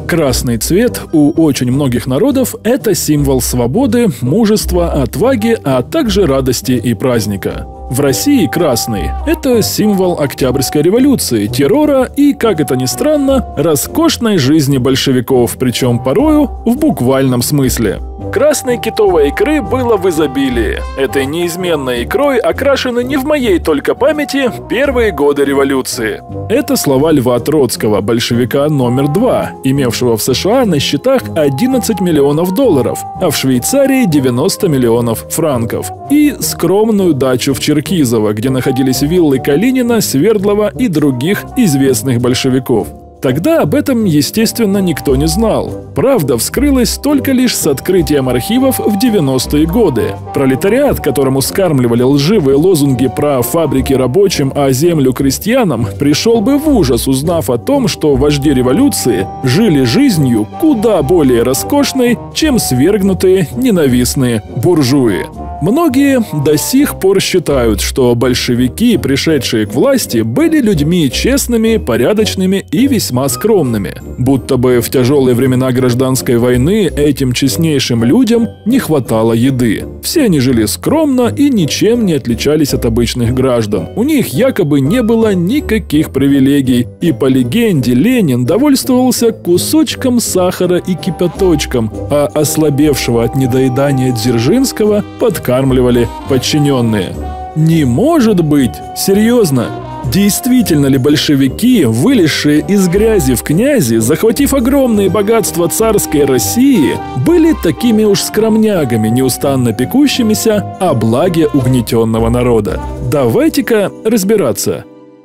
Красный цвет у очень многих народов – это символ свободы, мужества, отваги, а также радости и праздника. В России красный – это символ Октябрьской революции, террора и, как это ни странно, роскошной жизни большевиков, причем порою в буквальном смысле. Красной китовой икры было в изобилии. Этой неизменной икрой окрашены не в моей только памяти первые годы революции. Это слова Льва Троцкого, большевика номер 2, имевшего в США на счетах 11 миллионов долларов, а в Швейцарии 90 миллионов франков. И скромную дачу в Черкизово, где находились виллы Калинина, Свердлова и других известных большевиков. Тогда об этом, естественно, никто не знал. Правда вскрылась только лишь с открытием архивов в 90-е годы. Пролетариат, которому скармливали лживые лозунги про фабрики рабочим, а землю крестьянам, пришел бы в ужас, узнав о том, что вожди революции жили жизнью куда более роскошной, чем свергнутые ненавистные буржуи. Многие до сих пор считают, что большевики, пришедшие к власти, были людьми честными, порядочными и весьма скромными. Будто бы в тяжелые времена гражданской войны этим честнейшим людям не хватало еды. Все они жили скромно и ничем не отличались от обычных граждан. У них якобы не было никаких привилегий, и по легенде Ленин довольствовался кусочком сахара и кипяточком, а ослабевшего от недоедания Дзержинского подкармливали подчиненные. Не может быть! Серьезно? Действительно ли большевики, вылезшие из грязи в князи, захватив огромные богатства царской России, были такими уж скромнягами, неустанно пекущимися о благе угнетенного народа? Давайте-ка разбираться.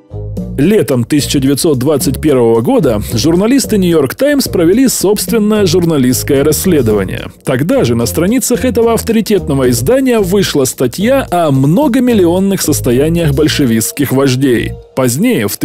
Летом 1921 года журналисты «Нью-Йорк Таймс» провели собственное журналистское расследование. Тогда же на страницах этого авторитетного издания вышла статья о многомиллионных состояниях большевистских вождей. Позднее, в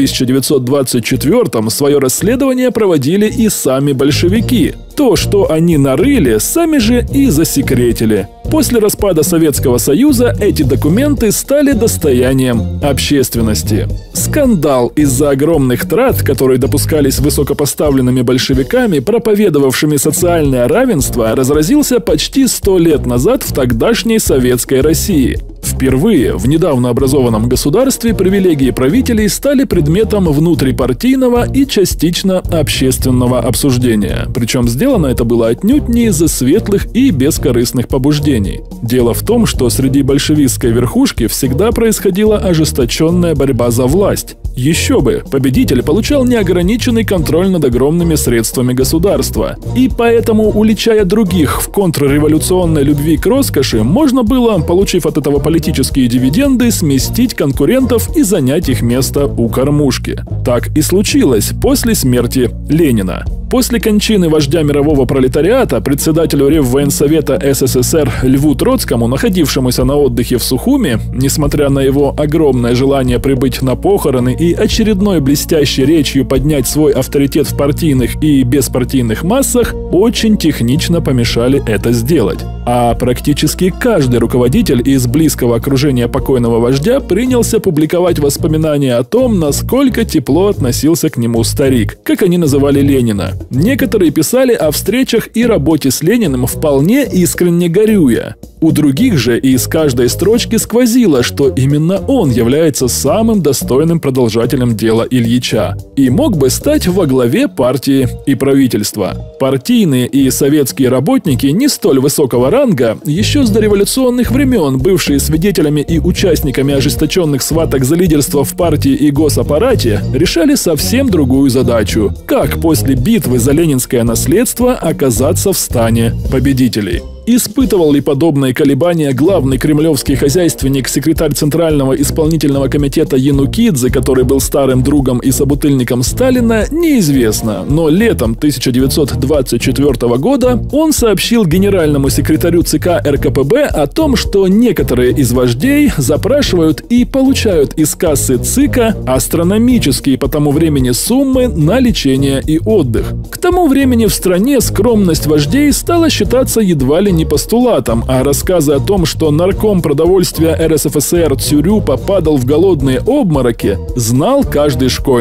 1924-м, свое расследование проводили и сами большевики. То, что они нарыли, сами же и засекретили. После распада Советского Союза эти документы стали достоянием общественности. Скандал из-за огромных трат, которые допускались высокопоставленными большевиками, проповедовавшими социальное равенство, разразился почти 100 лет назад в тогдашней Советской России. Впервые в недавно образованном государстве привилегии правителей стали предметом внутрипартийного и частично общественного обсуждения. Причем сделано это было отнюдь не из-за светлых и бескорыстных побуждений. Дело в том, что среди большевистской верхушки всегда происходила ожесточенная борьба за власть. Еще бы, победитель получал неограниченный контроль над огромными средствами государства. И поэтому, уличая других в контрреволюционной любви к роскоши, можно было, получив от этого политические дивиденды, сместить конкурентов и занять их место у кормушки. Так и случилось после смерти Ленина. После кончины вождя мирового пролетариата председателю Реввоенсовета СССР Льву Троцкому, находившемуся на отдыхе в Сухуми, несмотря на его огромное желание прибыть на похороны и очередной блестящей речью поднять свой авторитет в партийных и беспартийных массах, очень технично помешали это сделать. А практически каждый руководитель из близкого окружения покойного вождя принялся публиковать воспоминания о том, насколько тепло относился к нему старик, как они называли Ленина. Некоторые писали о встречах и работе с Лениным вполне искренне горюя. У других же из каждой строчки сквозило, что именно он является самым достойным продолжателем дела Ильича и мог бы стать во главе партии и правительства. Партийные и советские работники не столь высокого ранга, еще с дореволюционных времен бывшие свидетелями и участниками ожесточенных схваток за лидерство в партии и госаппарате, решали совсем другую задачу – как после битвы за ленинское наследство оказаться в стане победителей. Испытывал ли подобные колебания главный кремлевский хозяйственник, секретарь Центрального исполнительного комитета Янукидзе, который был старым другом и собутыльником Сталина, неизвестно, но летом 1924 года он сообщил генеральному секретарю ЦК РКПБ о том, что некоторые из вождей запрашивают и получают из кассы ЦИКа астрономические по тому времени суммы на лечение и отдых. К тому времени в стране скромность вождей стала считаться едва ли не постулатом, а рассказы о том, что нарком продовольствия РСФСР Цюрю попадал в голодные обмороки, знал каждый школьник.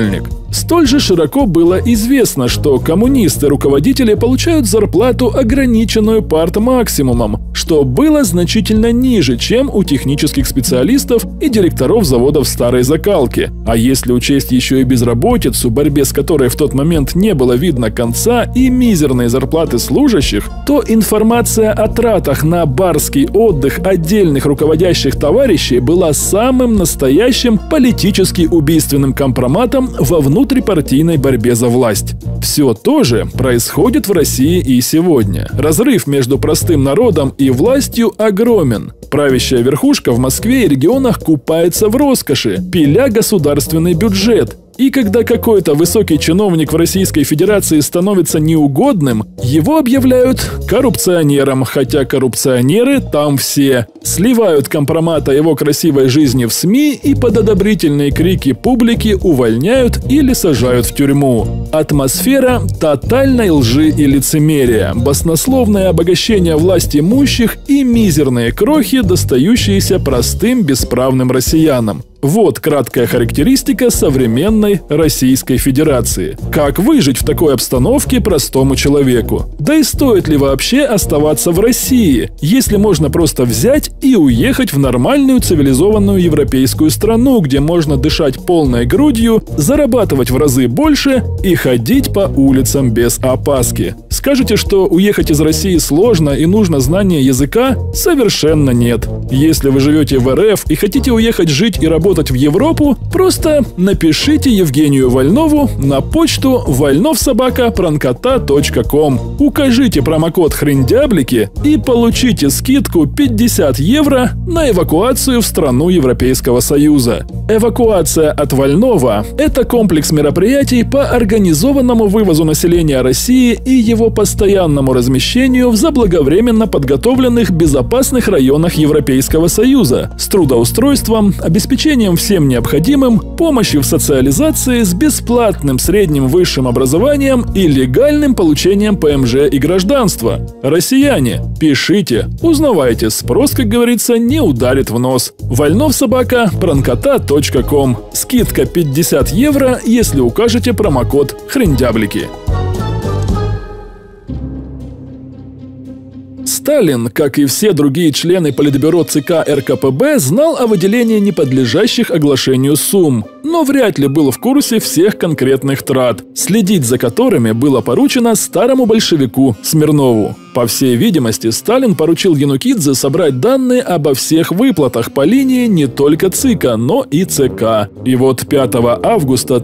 Столь же широко было известно, что коммунисты-руководители получают зарплату, ограниченную партмаксимумом, что было значительно ниже, чем у технических специалистов и директоров заводов старой закалки. А если учесть еще и безработицу, борьбе с которой в тот момент не было видно конца, и мизерные зарплаты служащих, то информация о тратах на барский отдых отдельных руководящих товарищей была самым настоящим политически убийственным компроматом во внутрипартийной борьбе за власть. Все то же происходит в России и сегодня. Разрыв между простым народом и властью огромен. Правящая верхушка в Москве и регионах купается в роскоши, пиля государственный бюджет. И когда какой-то высокий чиновник в Российской Федерации становится неугодным, его объявляют коррупционером, хотя коррупционеры там все. Сливают компромат о его красивой жизни в СМИ и под одобрительные крики публики увольняют или сажают в тюрьму. Атмосфера тотальной лжи и лицемерия, баснословное обогащение власть имущих и мизерные крохи, достающиеся простым бесправным россиянам. Вот краткая характеристика современной Российской Федерации. Как выжить в такой обстановке простому человеку? Да и стоит ли вообще оставаться в России, если можно просто взять и уехать в нормальную цивилизованную европейскую страну, где можно дышать полной грудью, зарабатывать в разы больше и ходить по улицам без опаски? Скажете, что уехать из России сложно и нужно знание языка? Совершенно нет. Если вы живете в РФ и хотите уехать жить и работать в Европу, просто напишите Евгению Вольнову на почту вольновsobaka@prankota.com. Укажите промокод «Хрендяблики» и получите скидку 50 евро на эвакуацию в страну Европейского Союза. Эвакуация от Вольнова – это комплекс мероприятий по организованному вывозу населения России и его постоянному размещению в заблаговременно подготовленных безопасных районах Европейского Союза с трудоустройством, обеспечением всем необходимым, помощью в социализации с бесплатным средним высшим образованием и легальным получением ПМЖ и гражданства. Россияне, пишите, узнавайте, спрос, как говорится, не ударит в нос. вольновsobaka@prankota.com. Скидка 50 евро, если укажете промокод «Хрендяблики». Сталин, как и все другие члены Политбюро ЦК РКПБ, знал о выделении неподлежащих оглашению сумм, но вряд ли был в курсе всех конкретных трат, следить за которыми было поручено старому большевику Смирнову. По всей видимости, Сталин поручил Янукидзе собрать данные обо всех выплатах по линии не только ЦИКа, но и ЦК. И вот 5 августа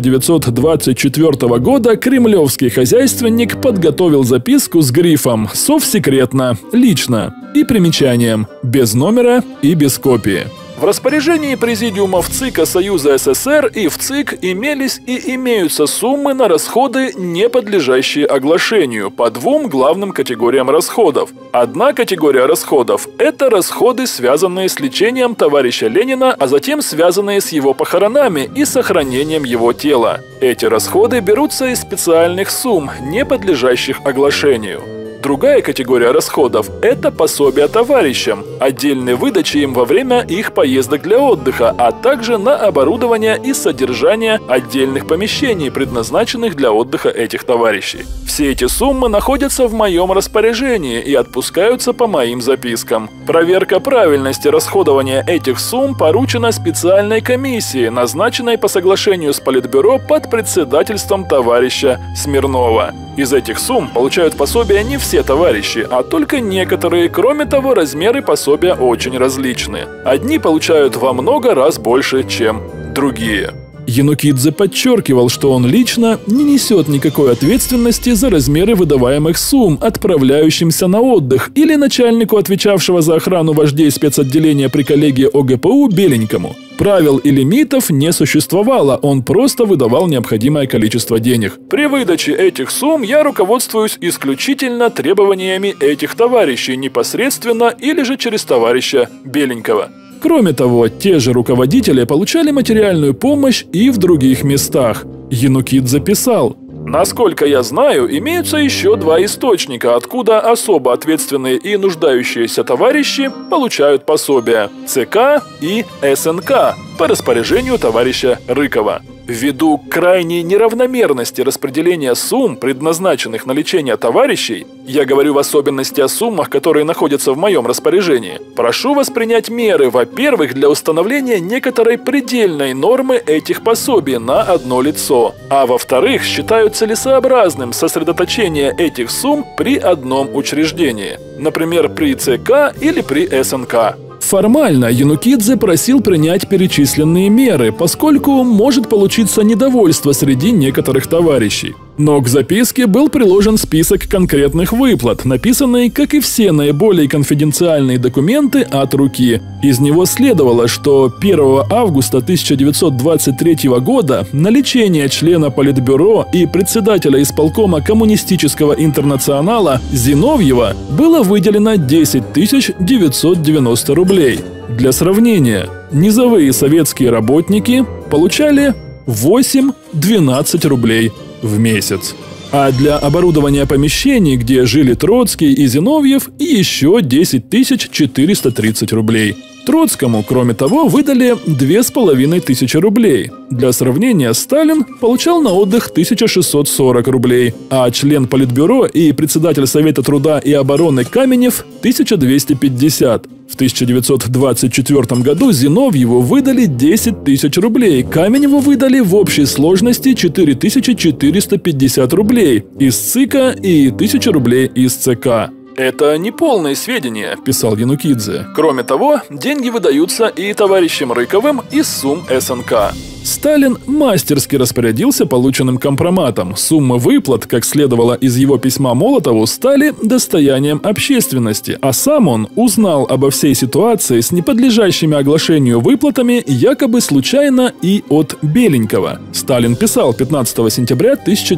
1924 года кремлевский хозяйственник подготовил записку с грифом «Совсекретно, лично» и примечанием «без номера и без копии». В распоряжении президиумов ЦИКа Союза СССР и в ЦИК имелись и имеются суммы на расходы, не подлежащие оглашению, по двум главным категориям расходов. Одна категория расходов – это расходы, связанные с лечением товарища Ленина, а затем связанные с его похоронами и сохранением его тела. Эти расходы берутся из специальных сумм, не подлежащих оглашению. Другая категория расходов – это пособия товарищам, отдельной выдачи им во время их поездок для отдыха, а также на оборудование и содержание отдельных помещений, предназначенных для отдыха этих товарищей. Все эти суммы находятся в моем распоряжении и отпускаются по моим запискам. Проверка правильности расходования этих сумм поручена специальной комиссии, назначенной по соглашению с Политбюро под председательством товарища Смирнова. Из этих сумм получают пособия не все товарищи, а только некоторые. Кроме того, размеры пособия очень различны. Одни получают во много раз больше, чем другие. Янукидзе подчеркивал, что он лично не несет никакой ответственности за размеры выдаваемых сумм отправляющимся на отдых или начальнику, отвечавшего за охрану вождей спецотделения при коллегии ОГПУ Беленькому. Правил и лимитов не существовало, он просто выдавал необходимое количество денег. При выдаче этих сумм я руководствуюсь исключительно требованиями этих товарищей непосредственно или же через товарища Беленького. Кроме того, те же руководители получали материальную помощь и в других местах. Янукидзе писал: «Насколько я знаю, имеются еще два источника, откуда особо ответственные и нуждающиеся товарищи получают пособия – ЦК и СНК по распоряжению товарища Рыкова». Ввиду крайней неравномерности распределения сумм, предназначенных на лечение товарищей, я говорю в особенности о суммах, которые находятся в моем распоряжении, прошу вас принять меры, во-первых, для установления некоторой предельной нормы этих пособий на одно лицо, а во-вторых, считаю целесообразным сосредоточение этих сумм при одном учреждении, например, при ЦК или при СНК. Формально Янукидзе просил принять перечисленные меры, поскольку может получиться недовольство среди некоторых товарищей. Но к записке был приложен список конкретных выплат, написанный, как и все наиболее конфиденциальные документы, от руки. Из него следовало, что 1 августа 1923 года на лечение члена Политбюро и председателя исполкома Коммунистического интернационала Зиновьева было выделено 10 990 рублей. Для сравнения, низовые советские работники получали 8-12 рублей в месяц. А для оборудования помещений, где жили Троцкий и Зиновьев, еще 10 430 рублей. Троцкому, кроме того, выдали 2500 рублей. Для сравнения, Сталин получал на отдых 1640 рублей, а член Политбюро и председатель Совета труда и обороны Каменев – 1250. В 1924 году Зиновьеву выдали 10 тысяч рублей, Каменеву выдали в общей сложности 4450 рублей из ЦИКа и 1000 рублей из ЦК. «Это не полные сведения», – писал Янукидзе. Кроме того, деньги выдаются и товарищам Рыковым из сумм СНК. Сталин мастерски распорядился полученным компроматом. Суммы выплат, как следовало из его письма Молотову, стали достоянием общественности, а сам он узнал обо всей ситуации с неподлежащими оглашению выплатами якобы случайно и от Беленького. Сталин писал 15 сентября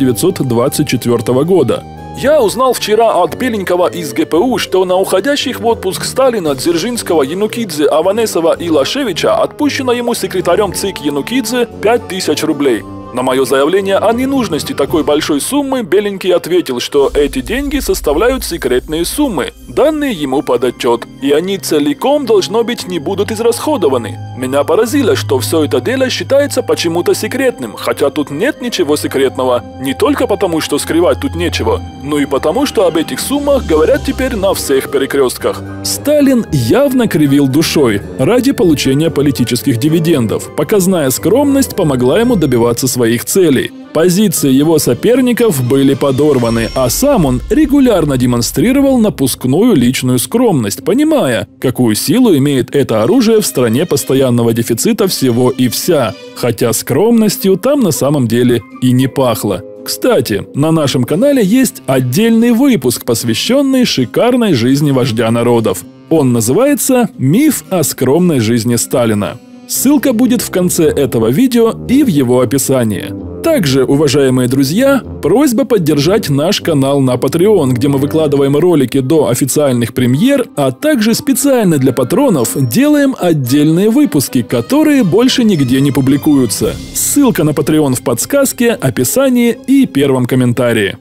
1924 года. «Я узнал вчера от Беленького из ГПУ, что на уходящих в отпуск Сталина, Дзержинского, Янукидзе, Аванесова и Лашевича отпущено ему секретарем ЦИК Янукидзе 5000 рублей. На мое заявление о ненужности такой большой суммы Беленький ответил, что эти деньги составляют секретные суммы, данные ему под отчет, и они целиком, должно быть, не будут израсходованы. Меня поразило, что все это дело считается почему-то секретным, хотя тут нет ничего секретного, не только потому, что скрывать тут нечего, но и потому, что об этих суммах говорят теперь на всех перекрестках». Сталин явно кривил душой ради получения политических дивидендов. Показная скромность помогла ему добиваться своих целей. Позиции его соперников были подорваны, а сам он регулярно демонстрировал напускную личную скромность, понимая, какую силу имеет это оружие в стране постоянного дефицита всего и вся, хотя скромностью там на самом деле и не пахло. Кстати, на нашем канале есть отдельный выпуск, посвященный шикарной жизни вождя народов. Он называется «Миф о скромной жизни Сталина». Ссылка будет в конце этого видео и в его описании. Также, уважаемые друзья, просьба поддержать наш канал на Patreon, где мы выкладываем ролики до официальных премьер, а также специально для патронов делаем отдельные выпуски, которые больше нигде не публикуются. Ссылка на Patreon в подсказке, описании и первом комментарии.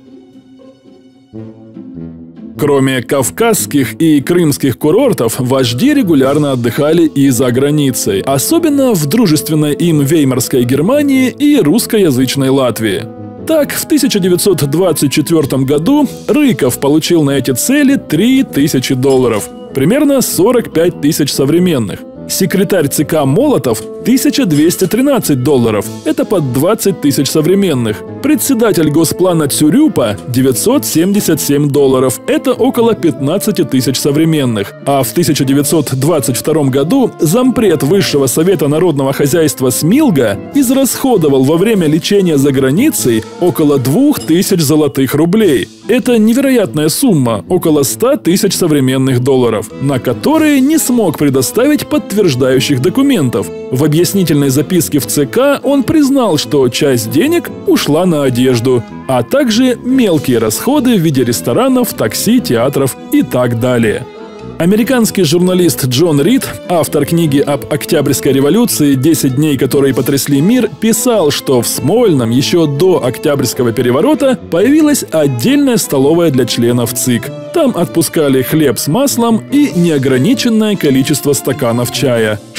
Кроме кавказских и крымских курортов, вожди регулярно отдыхали и за границей, особенно в дружественной им Веймарской Германии и русскоязычной Латвии. Так, в 1924 году Рыков получил на эти цели $3000, примерно 45 тысяч современных. Секретарь ЦК Молотов – $1213, это под 20 тысяч современных. Председатель Госплана Цюрюпа – $977, это около 15 тысяч современных. А в 1922 году зампред Высшего совета народного хозяйства Смилга израсходовал во время лечения за границей около 2000 золотых рублей. Это невероятная сумма, около 100 тысяч современных долларов, на которые не смог предоставить подтверждающих документов. В объяснительной записке в ЦК он признал, что часть денег ушла на одежду, а также мелкие расходы в виде ресторанов, такси, театров и так далее. Американский журналист Джон Рид, автор книги об Октябрьской революции «10 дней, которые потрясли мир», писал, что в Смольном еще до Октябрьского переворота появилась отдельная столовая для членов ЦИК. Там отпускали хлеб с маслом и неограниченное количество стаканов чая,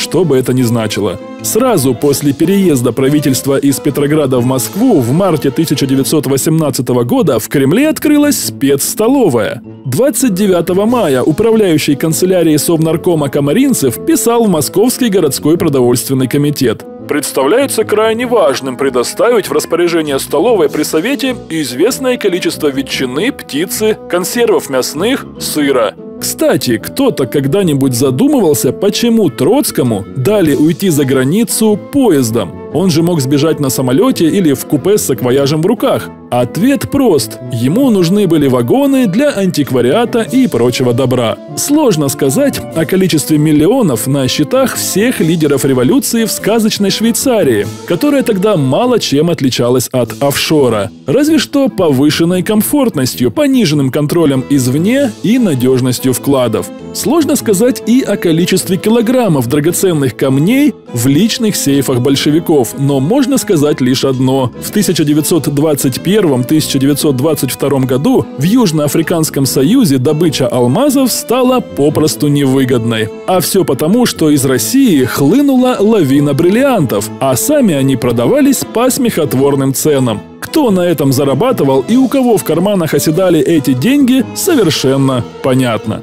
что бы это ни значило. Сразу после переезда правительства из Петрограда в Москву в марте 1918 года в Кремле открылась спецстоловая. 29 мая управляющий канцелярией Совнаркома Комаринцев писал в Московский городской продовольственный комитет: «Представляется крайне важным предоставить в распоряжение столовой при Совете известное количество ветчины, птицы, консервов мясных, сыра». Кстати, кто-то когда-нибудь задумывался, почему Троцкому дали уйти за границу поездом? Он же мог сбежать на самолете или в купе с саквояжем в руках. Ответ прост. Ему нужны были вагоны для антиквариата и прочего добра. Сложно сказать о количестве миллионов на счетах всех лидеров революции в сказочной Швейцарии, которая тогда мало чем отличалась от офшора. Разве что повышенной комфортностью, пониженным контролем извне и надежностью вкладов. Сложно сказать и о количестве килограммов драгоценных камней в личных сейфах большевиков, но можно сказать лишь одно. В 1921-1922 году в Южноафриканском Союзе добыча алмазов стала попросту невыгодной. А все потому, что из России хлынула лавина бриллиантов, а сами они продавались по смехотворным ценам. Кто на этом зарабатывал и у кого в карманах оседали эти деньги, совершенно понятно.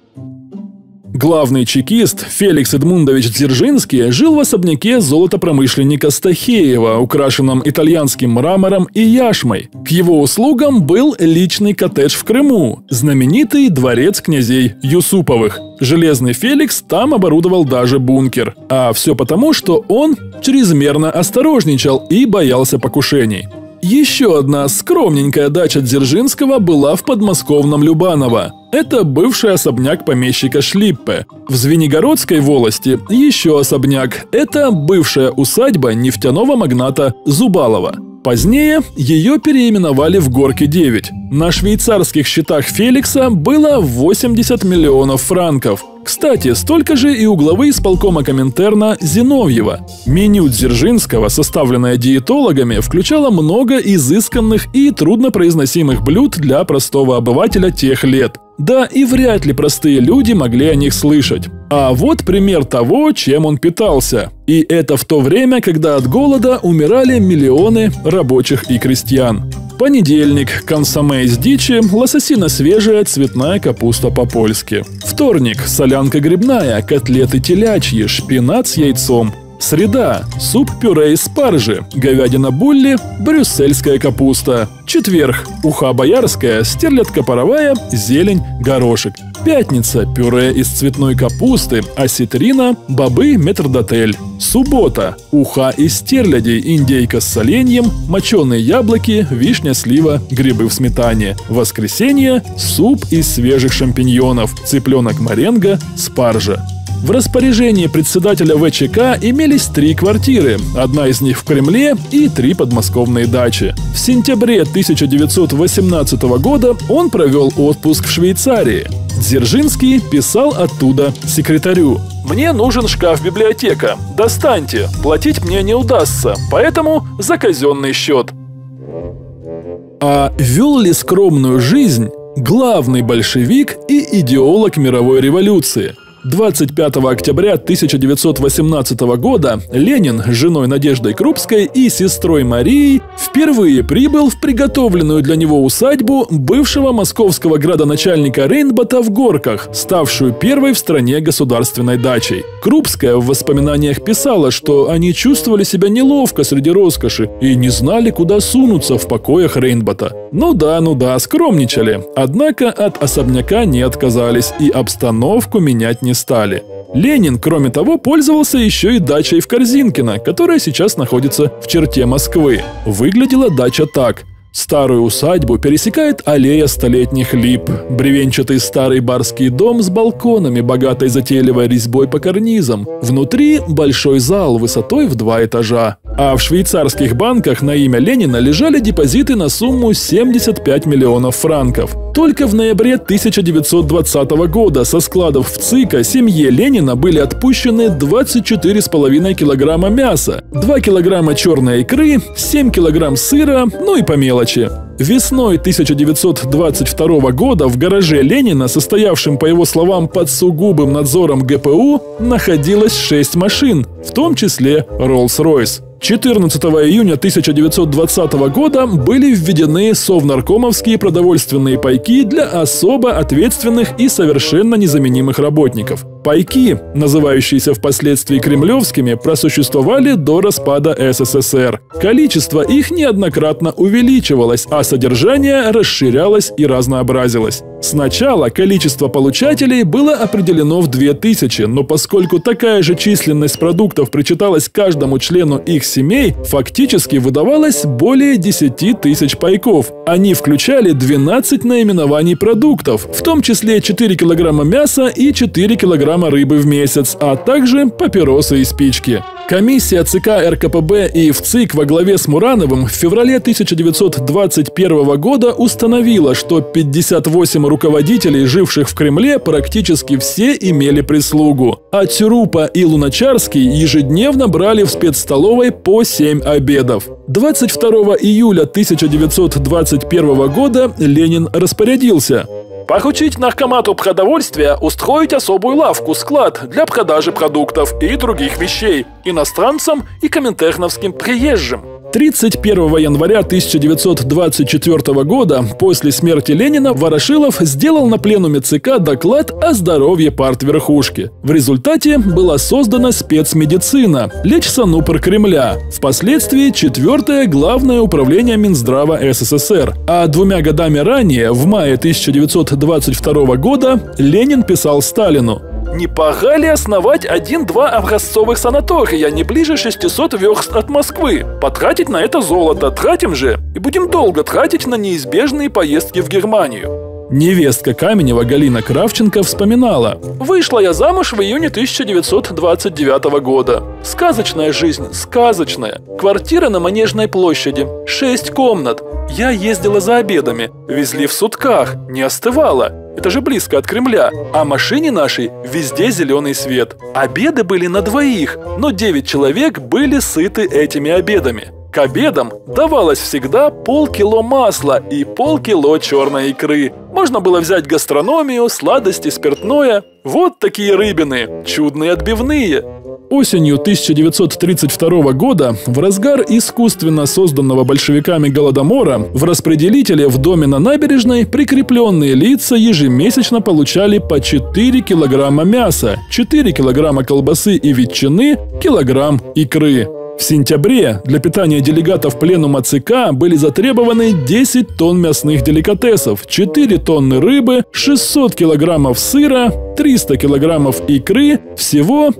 Главный чекист Феликс Эдмундович Дзержинский жил в особняке золотопромышленника Стахеева, украшенном итальянским мрамором и яшмой. К его услугам был личный коттедж в Крыму, знаменитый дворец князей Юсуповых. Железный Феликс там оборудовал даже бункер. А все потому, что он чрезмерно осторожничал и боялся покушений. Еще одна скромненькая дача Дзержинского была в подмосковном Любаново. Это бывший особняк помещика Шлиппе. В Звенигородской волости еще особняк. Это бывшая усадьба нефтяного магната Зубалова. Позднее ее переименовали в Горки 9. На швейцарских счетах Феликса было 80 миллионов франков. Кстати, столько же и у главы исполкома Коминтерна Зиновьева. Меню Дзержинского, составленное диетологами, включало много изысканных и труднопроизносимых блюд для простого обывателя тех лет. Да и вряд ли простые люди могли о них слышать. А вот пример того, чем он питался. И это в то время, когда от голода умирали миллионы рабочих и крестьян. Понедельник – консоме из дичи, лососина свежая, цветная капуста по-польски. Вторник – солянка грибная, котлеты телячьи, шпинат с яйцом. Среда – суп-пюре из спаржи, говядина булли, брюссельская капуста. Четверг – уха боярская, стерлядка паровая, зелень, горошек. Пятница – пюре из цветной капусты, осетрина, бобы, метрдотель. Суббота – уха из стерлядей, индейка с соленьем, моченые яблоки, вишня, слива, грибы в сметане. Воскресенье – суп из свежих шампиньонов, цыпленок маренго, спаржа. В распоряжении председателя ВЧК имелись 3 квартиры, одна из них в Кремле и 3 подмосковные дачи. В сентябре 1918 года он провел отпуск в Швейцарии. Дзержинский писал оттуда секретарю: «Мне нужен шкаф-библиотека. Достаньте. Платить мне не удастся, поэтому за казенный счет». А вел ли скромную жизнь главный большевик и идеолог мировой революции? 25 октября 1918 года Ленин с женой Надеждой Крупской и сестрой Марией впервые прибыл в приготовленную для него усадьбу бывшего московского градоначальника Рейнбота в Горках, ставшую первой в стране государственной дачей. Крупская в воспоминаниях писала, что они чувствовали себя неловко среди роскоши и не знали, куда сунуться в покоях Рейнбота. Ну да, скромничали. Однако от особняка не отказались и обстановку менять не стали. Ленин, кроме того, пользовался еще и дачей в Корзинкино, которая сейчас находится в черте Москвы. Выглядела дача так. Старую усадьбу пересекает аллея столетних лип, бревенчатый старый барский дом с балконами, богатой затейливой резьбой по карнизам. Внутри большой зал высотой в 2 этажа. А в швейцарских банках на имя Ленина лежали депозиты на сумму 75 миллионов франков. Только в ноябре 1920 года со складов в ЦИКа семье Ленина были отпущены 24,5 килограмма мяса, 2 килограмма черной икры, 7 килограмм сыра, ну и по мелочи. Весной 1922 года в гараже Ленина, состоявшем, по его словам, под сугубым надзором ГПУ, находилось 6 машин, в том числе Rolls-Royce. 14 июня 1920 года были введены совнаркомовские продовольственные пайки для особо ответственных и совершенно незаменимых работников. Пайки, называющиеся впоследствии кремлевскими, просуществовали до распада СССР. Количество их неоднократно увеличивалось, а содержание расширялось и разнообразилось. Сначала количество получателей было определено в 2000, но поскольку такая же численность продуктов причиталась каждому члену их семей, фактически выдавалось более 10 тысяч пайков. Они включали 12 наименований продуктов, в том числе 4 килограмма мяса и 4 килограмма рыбы в месяц, а также папиросы и спички. Комиссия ЦК РКПБ и ВЦИК во главе с Мурановым в феврале 1921 года установила, что 58 руководителей, живших в Кремле, практически все имели прислугу. А Цюрупа и Луначарский ежедневно брали в спецстоловой по 7 обедов. 22 июля 1921 года Ленин распорядился: поручить наркомату продовольствия устроить особую лавку-склад для продажи продуктов и других вещей иностранцам и коминтерновским приезжим. 31 января 1924 года, после смерти Ленина, Ворошилов сделал на пленуме ЦК доклад о здоровье партверхушки. В результате была создана спецмедицина – Лечсанупр Кремля, впоследствии 4-е Главное управление Минздрава СССР. А 2 годами ранее, в мае 1922 года, Ленин писал Сталину: «Не пора ли основать 1-2 образцовых санатория не ближе 600 верст от Москвы? Потратить на это золото, тратим же, и будем долго тратить на неизбежные поездки в Германию». Невестка Каменева Галина Кравченко вспоминала: «Вышла я замуж в июне 1929 года. Сказочная жизнь, сказочная. Квартира на Манежной площади, 6 комнат. Я ездила за обедами, везли в сутках, не остывала. Это же близко от Кремля. А машине нашей везде зеленый свет. Обеды были на 2, но 9 человек были сыты этими обедами. К обедам давалось всегда полкило масла и полкило черной икры. Можно было взять гастрономию, сладости, спиртное. Вот такие рыбины, чудные отбивные». Осенью 1932 года, в разгар искусственно созданного большевиками Голодомора, в распределителе в доме на Набережной прикрепленные лица ежемесячно получали по 4 килограмма мяса, 4 килограмма колбасы и ветчины, килограмм икры. В сентябре для питания делегатов пленума ЦК были затребованы 10 тонн мясных деликатесов, 4 тонны рыбы, 600 килограммов сыра, 300 килограммов икры, всего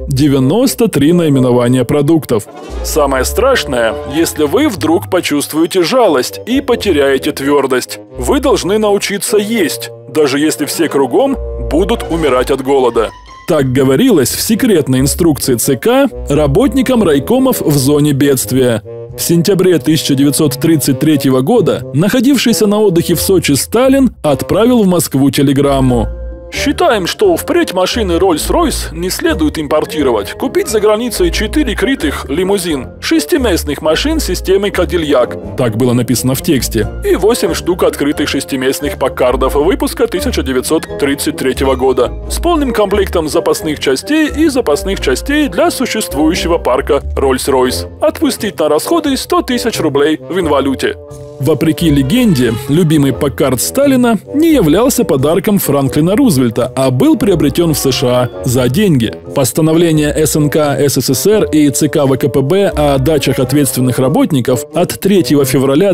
93 наименования продуктов. Самое страшное, если вы вдруг почувствуете жалость и потеряете твердость. Вы должны научиться есть, даже если все кругом будут умирать от голода. Так говорилось в секретной инструкции ЦК работникам райкомов в зоне бедствия. В сентябре 1933 года находившийся на отдыхе в Сочи Сталин отправил в Москву телеграмму: «Считаем, что впредь машины Rolls-Royce не следует импортировать. Купить за границей 4 крытых лимузин, 6-местных машин системы Кадильяк». Так было написано в тексте. И 8 штук открытых 6-местных Паккардов выпуска 1933 года с полным комплектом запасных частей и запасных частей для существующего парка Rolls-Royce. Отпустить на расходы 100 тысяч рублей в инвалюте. Вопреки легенде, любимый Паккард Сталина не являлся подарком Франклина Рузвельта, а был приобретен в США за деньги. Постановление СНК СССР и ЦК ВКПБ о дачах ответственных работников от 3 февраля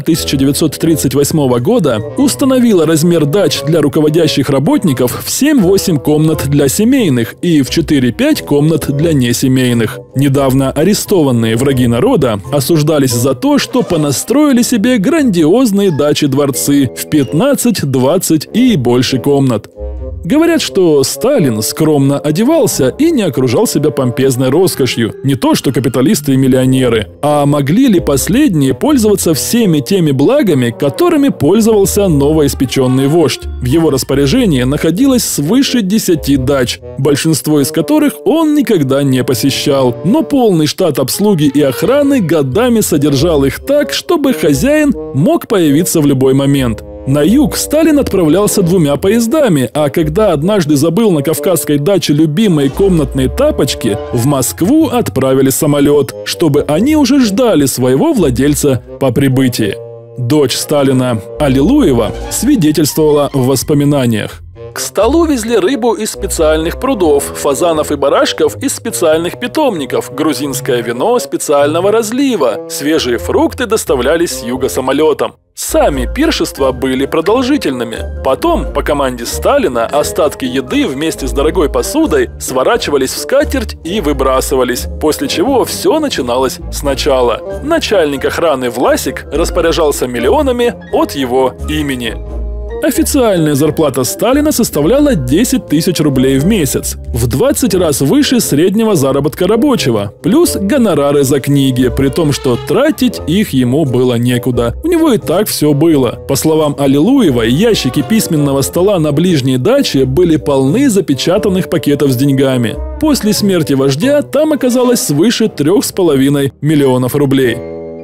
1938 года установило размер дач для руководящих работников в 7-8 комнат для семейных и в 4-5 комнат для несемейных. Недавно арестованные враги народа осуждались за то, что понастроили себе грандиозные дачи-дворцы в 15, 20 и больше комнат. Говорят, что Сталин скромно одевался и не окружал себя помпезной роскошью. Не то что капиталисты и миллионеры. А могли ли последние пользоваться всеми теми благами, которыми пользовался новоиспеченный вождь? В его распоряжении находилось свыше 10 дач, большинство из которых он никогда не посещал. Но полный штат обслуги и охраны годами содержал их так, чтобы хозяин мог появиться в любой момент. На юг Сталин отправлялся 2 поездами, а когда однажды забыл на кавказской даче любимые комнатные тапочки, в Москву отправили самолет, чтобы они уже ждали своего владельца по прибытии. Дочь Сталина, Аллилуева, свидетельствовала в воспоминаниях. К столу везли рыбу из специальных прудов, фазанов и барашков из специальных питомников, грузинское вино специального разлива, свежие фрукты доставлялись с юга самолетом. Сами пиршества были продолжительными. Потом, по команде Сталина, остатки еды вместе с дорогой посудой сворачивались в скатерть и выбрасывались, после чего все начиналось сначала. Начальник охраны Власик распоряжался миллионами от его имени. Официальная зарплата Сталина составляла 10 тысяч рублей в месяц, в 20 раз выше среднего заработка рабочего, плюс гонорары за книги, при том, что тратить их ему было некуда. У него и так все было. По словам Аллилуевой, ящики письменного стола на ближней даче были полны запечатанных пакетов с деньгами. После смерти вождя там оказалось свыше 3,5 миллионов рублей.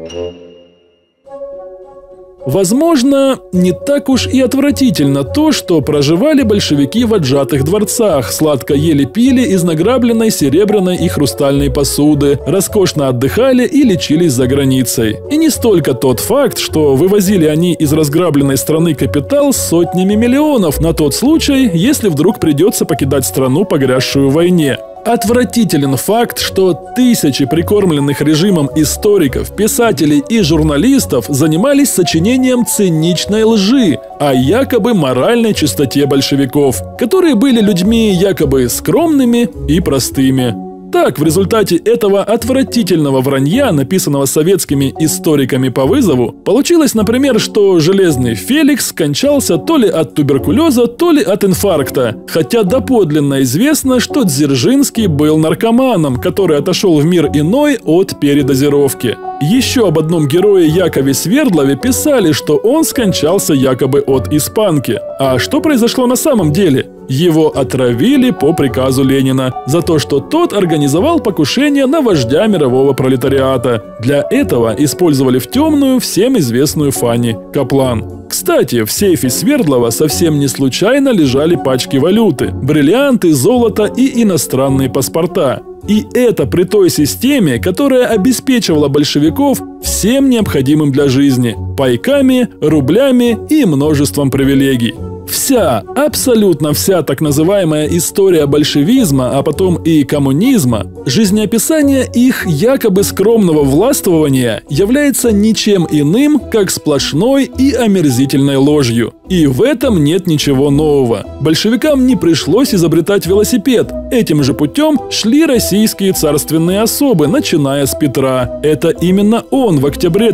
Возможно, не так уж и отвратительно то, что проживали большевики в отжатых дворцах, сладко ели-пили из награбленной серебряной и хрустальной посуды, роскошно отдыхали и лечились за границей. И не столько тот факт, что вывозили они из разграбленной страны капитал сотнями миллионов на тот случай, если вдруг придется покидать страну, погрязшую в войне. Отвратителен факт, что тысячи прикормленных режимом историков, писателей и журналистов занимались сочинением циничной лжи о якобы моральной чистоте большевиков, которые были людьми якобы скромными и простыми. Так, в результате этого отвратительного вранья, написанного советскими историками по вызову, получилось, например, что Железный Феликс скончался то ли от туберкулеза, то ли от инфаркта, хотя доподлинно известно, что Дзержинский был наркоманом, который отошел в мир иной от передозировки. Еще об одном герое Якове Свердлове писали, что он скончался якобы от испанки. А что произошло на самом деле? Его отравили по приказу Ленина за то, что тот организовал покушение на вождя мирового пролетариата. Для этого использовали в темную всем известную Фанни Каплан. Кстати, в сейфе Свердлова совсем не случайно лежали пачки валюты, бриллианты, золото и иностранные паспорта. И это при той системе, которая обеспечивала большевиков всем необходимым для жизни – пайками, рублями и множеством привилегий. Вся, абсолютно вся так называемая история большевизма, а потом и коммунизма, жизнеописание их якобы скромного властвования является ничем иным, как сплошной и омерзительной ложью. И в этом нет ничего нового. Большевикам не пришлось изобретать велосипед. Этим же путем шли российские царственные особы, начиная с Петра. Это именно он в октябре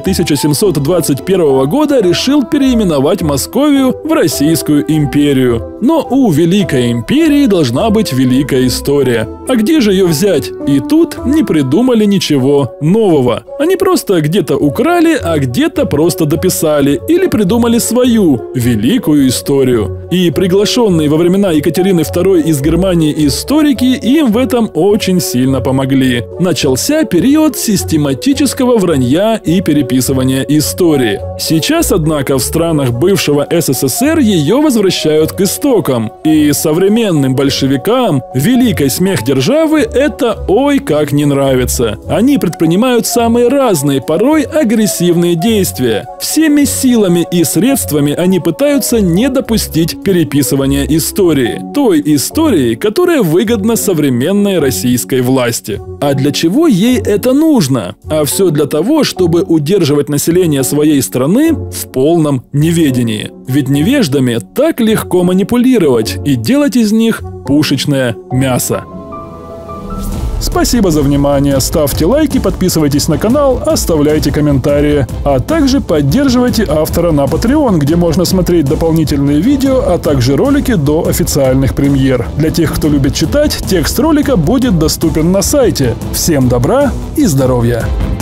1721 года решил переименовать Московию в Российскую империю. Но у Великой империи должна быть великая история. А где же ее взять? И тут не придумали ничего нового. Они просто где-то украли, а где-то просто дописали или придумали свою великую историю. И приглашенные во времена Екатерины II из Германии историки им в этом очень сильно помогли. Начался период систематического вранья и переписывания истории. Сейчас, однако, в странах бывшего СССР ее возвращают к истокам. И современным большевикам великий смех державы это ой как не нравится. Они предпринимают самые разные, порой агрессивные действия. Всеми силами и средствами они пытаются не допустить переписывания истории. Той истории, которая выгодна современной российской власти. А для чего ей это нужно? А все для того, чтобы удерживать население своей страны в полном неведении. Ведь невеждами так легко манипулировать и делать из них пушечное мясо. Спасибо за внимание, ставьте лайки, подписывайтесь на канал, оставляйте комментарии, а также поддерживайте автора на Patreon, где можно смотреть дополнительные видео, а также ролики до официальных премьер. Для тех, кто любит читать, текст ролика будет доступен на сайте. Всем добра и здоровья!